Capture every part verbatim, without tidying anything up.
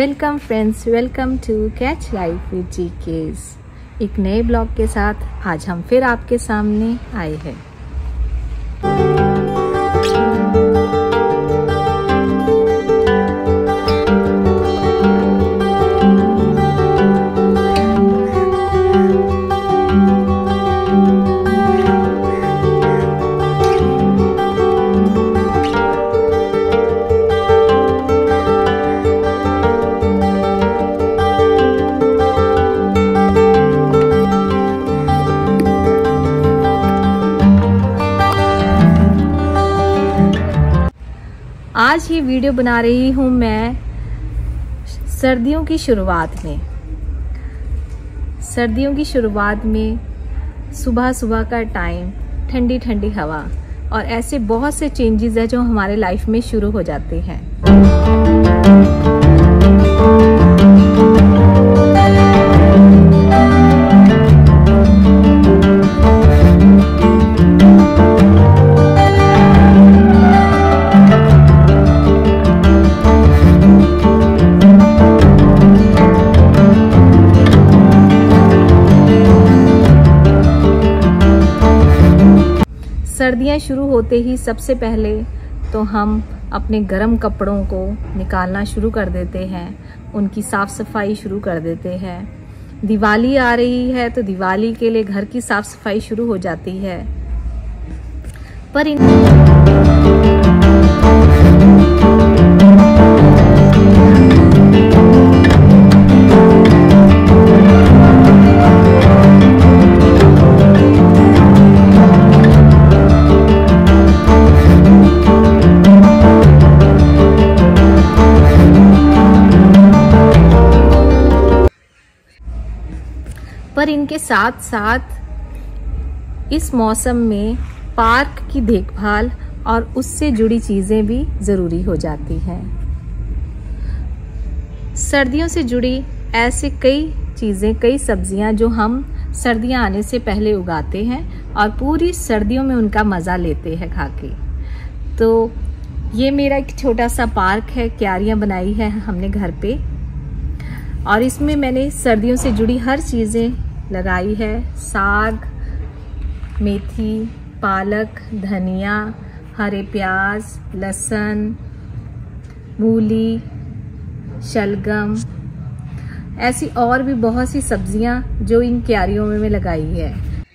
Welcome friends, welcome to catch life with GKs. एक नए blog के साथ आज हम फिर आपके सामने आए हैं। आज ये वीडियो बना रही हूँ मैं सर्दियों की शुरुआत में। सर्दियों की शुरुआत में सुबह सुबह का टाइम, ठंडी ठंडी हवा और ऐसे बहुत से चेंजेस है जो हमारे लाइफ में शुरू हो जाते हैं। सर्दियाँ शुरू होते ही सबसे पहले तो हम अपने गर्म कपड़ों को निकालना शुरू कर देते हैं, उनकी साफ़ सफाई शुरू कर देते हैं। दिवाली आ रही है तो दिवाली के लिए घर की साफ़ सफाई शुरू हो जाती है। पर इन पर इनके साथ साथ इस मौसम में पार्क की देखभाल और उससे जुड़ी चीज़ें भी ज़रूरी हो जाती हैं। सर्दियों से जुड़ी ऐसे कई चीज़ें, कई सब्जियां जो हम सर्दियां आने से पहले उगाते हैं और पूरी सर्दियों में उनका मज़ा लेते हैं खा के। तो ये मेरा एक छोटा सा पार्क है, क्यारियां बनाई है हमने घर पे और इसमें मैंने सर्दियों से जुड़ी हर चीज़ें लगाई है। साग, मेथी, पालक, धनिया, हरे प्याज, लहसुन, मूली, शलगम, ऐसी और भी बहुत सी सब्जियां जो इन क्यारियों में मैं लगाई है।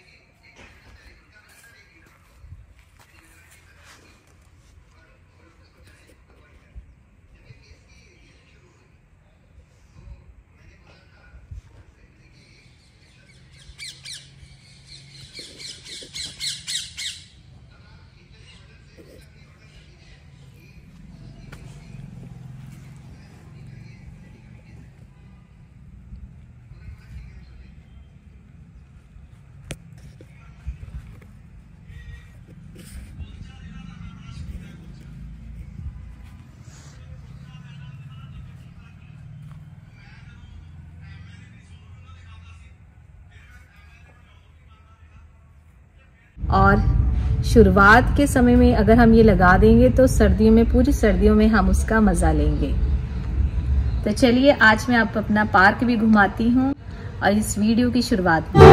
और शुरुआत के समय में अगर हम ये लगा देंगे तो सर्दियों में, पूरी सर्दियों में हम उसका मज़ा लेंगे। तो चलिए आज मैं आपको अपना पार्क भी घुमाती हूँ और इस वीडियो की शुरुआत में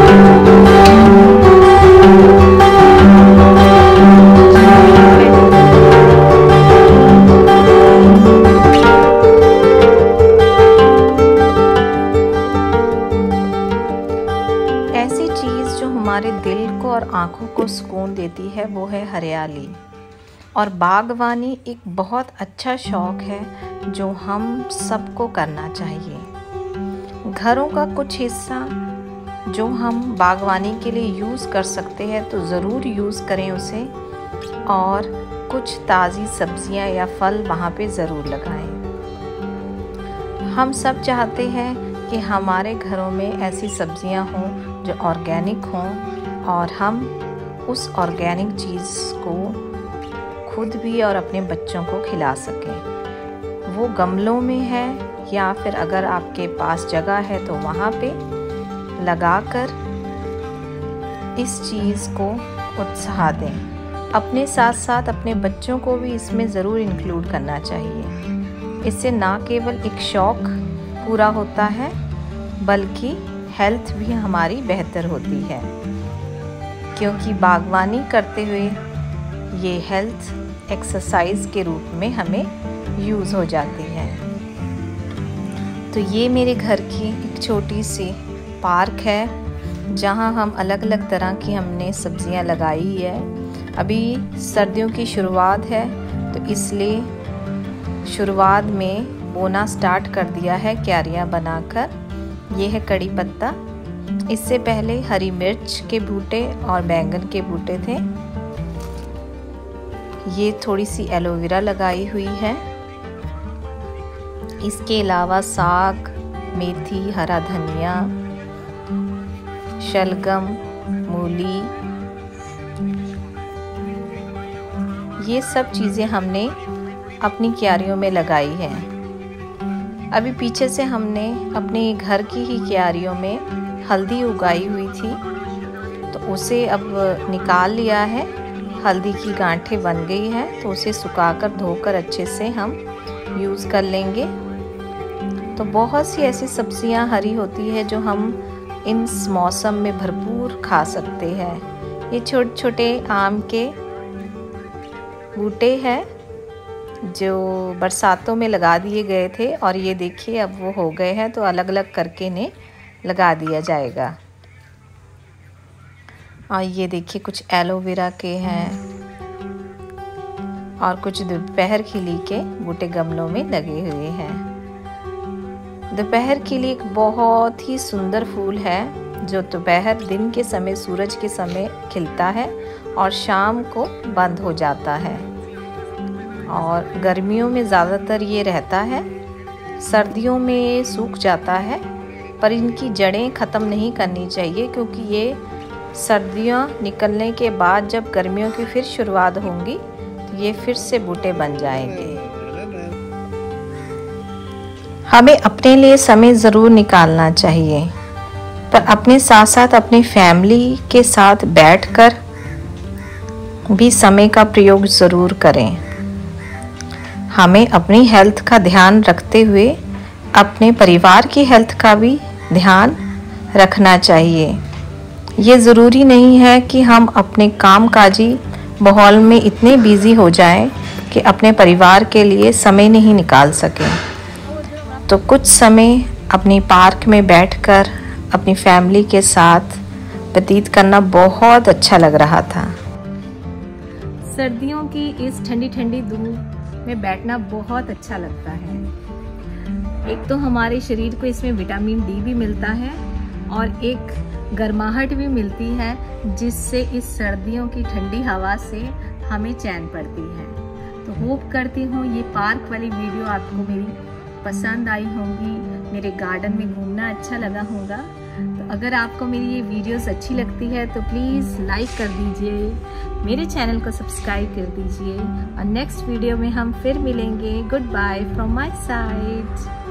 हमारे दिल को और आँखों को सुकून देती है वो है हरियाली। और बागवानी एक बहुत अच्छा शौक़ है जो हम सबको करना चाहिए। घरों का कुछ हिस्सा जो हम बागवानी के लिए यूज़ कर सकते हैं तो ज़रूर यूज़ करें उसे, और कुछ ताज़ी सब्जियां या फल वहाँ पे ज़रूर लगाएं। हम सब चाहते हैं कि हमारे घरों में ऐसी सब्जियां हों जो ऑर्गेनिक हों और हम उस ऑर्गेनिक चीज़ को खुद भी और अपने बच्चों को खिला सकें। वो गमलों में है या फिर अगर आपके पास जगह है तो वहाँ पे लगाकर इस चीज़ को उत्साह दें। अपने साथ साथ अपने बच्चों को भी इसमें ज़रूर इंक्लूड करना चाहिए। इससे ना केवल एक शौक पूरा होता है बल्कि हेल्थ भी हमारी बेहतर होती है, क्योंकि बागवानी करते हुए ये हेल्थ एक्सरसाइज के रूप में हमें यूज़ हो जाती है। तो ये मेरे घर की एक छोटी सी पार्क है जहाँ हम अलग अलग तरह की हमने सब्जियाँ लगाई है। अभी सर्दियों की शुरुआत है तो इसलिए शुरुआत में बोना स्टार्ट कर दिया है क्यारियाँ बनाकर। ये है कड़ी पत्ता, इससे पहले हरी मिर्च के बूटे और बैंगन के बूटे थे। ये थोड़ी सी एलोवेरा लगाई हुई है। इसके अलावा साग, मेथी, हरा धनिया, शलगम, मूली, ये सब चीज़ें हमने अपनी क्यारियों में लगाई हैं। अभी पीछे से हमने अपने घर की ही क्यारियों में हल्दी उगाई हुई थी तो उसे अब निकाल लिया है। हल्दी की गांठें बन गई है तो उसे सुखाकर धोकर अच्छे से हम यूज़ कर लेंगे। तो बहुत सी ऐसी सब्जियां हरी होती है जो हम इन मौसम में भरपूर खा सकते हैं। ये छोटे छोटे आम के बूटे हैं जो बरसातों में लगा दिए गए थे और ये देखिए अब वो हो गए हैं तो अलग अलग करके इन्हें लगा दिया जाएगा। और ये देखिए कुछ एलोवेरा के हैं और कुछ दोपहर खिली के बूटे गमलों में लगे हुए हैं। दोपहर खिली एक बहुत ही सुंदर फूल है जो दोपहर दिन के समय सूरज के समय खिलता है और शाम को बंद हो जाता है। और गर्मियों में ज़्यादातर ये रहता है, सर्दियों में ये सूख जाता है, पर इनकी जड़ें ख़त्म नहीं करनी चाहिए क्योंकि ये सर्दियाँ निकलने के बाद जब गर्मियों की फिर शुरुआत होंगी तो ये फिर से बूटे बन जाएंगे। हमें अपने लिए समय ज़रूर निकालना चाहिए, पर अपने साथ साथ अपनी फैमिली के साथ बैठकर भी समय का प्रयोग ज़रूर करें। हमें अपनी हेल्थ का ध्यान रखते हुए अपने परिवार की हेल्थ का भी ध्यान रखना चाहिए। ये ज़रूरी नहीं है कि हम अपने कामकाजी माहौल में इतने बिज़ी हो जाएं कि अपने परिवार के लिए समय नहीं निकाल सकें। तो कुछ समय अपनी पार्क में बैठकर अपनी फैमिली के साथ व्यतीत करना बहुत अच्छा लग रहा था। सर्दियों की इस ठंडी ठंडी धूप में बैठना बहुत अच्छा लगता है। एक तो हमारे शरीर को इसमें विटामिन डी भी मिलता है और एक गर्माहट भी मिलती है जिससे इस सर्दियों की ठंडी हवा से हमें चैन पड़ती है। तो होप करती हूँ ये पार्क वाली वीडियो आपको मेरी पसंद आई होगी, मेरे गार्डन में घूमना अच्छा लगा होगा। तो अगर आपको मेरी ये वीडियोस अच्छी लगती है तो प्लीज़ लाइक कर दीजिए, मेरे चैनल को सब्सक्राइब कर दीजिए और नेक्स्ट वीडियो में हम फिर मिलेंगे। Good bye from my side.